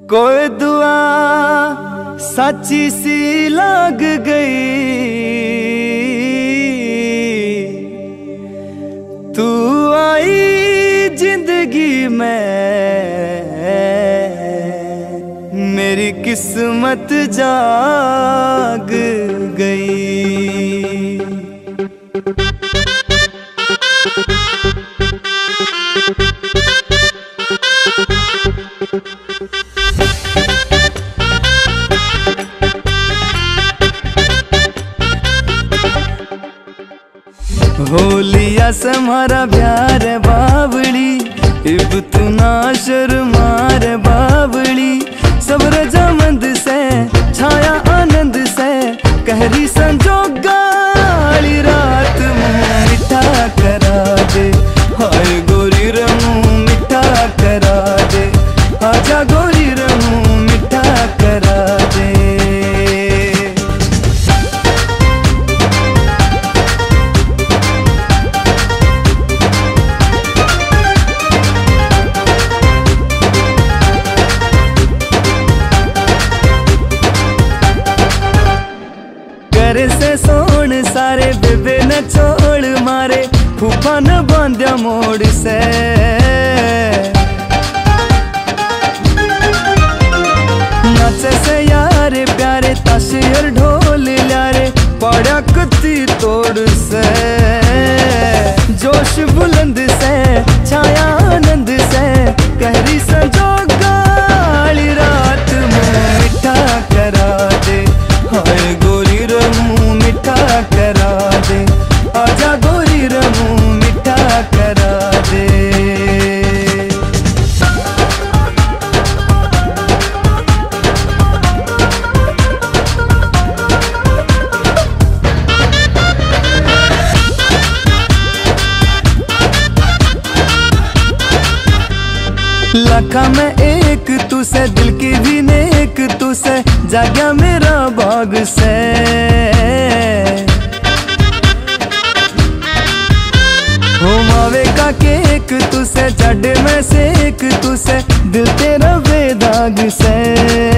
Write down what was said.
कोई दुआ सच्ची सी लग गई, तू आई जिंदगी में, मेरी किस्मत जाग गई। होलिया से हमारा प्यार बावड़ी, इब तू ना शर्मा रे बावड़ी। सब रजामंद से छाया आनंद से, कहरी संजोगा वाली रात मुँह मिठा करा दे। हाय गोरी रे मुँह मिठा करा दे, आजा गोरी रे मुँह मिठा करा दे। करे से सोन सारे बेबे न छोड़ मारे, फूफा न बांध्या मोड़ से। नाचे से यारे प्यारे ताशे और ढोल लारे, पड़ा कुत्ती तोड़ से। जोश बुलंद से छाया आनंद से, कहरी संजोगा वाली रात मुँह मिठा करा दे। हाय गोरी रे मुँह मिठा करा दे, आजा गोरी रे मुँह मिठा करा दे। लाखा में एक तू से, दिल की भी नेक तू से, जाग्या मेरा बाग से। हो मावे का केक तू से, चढ़े में से एक तू से, दिल तेरा बेदाग से।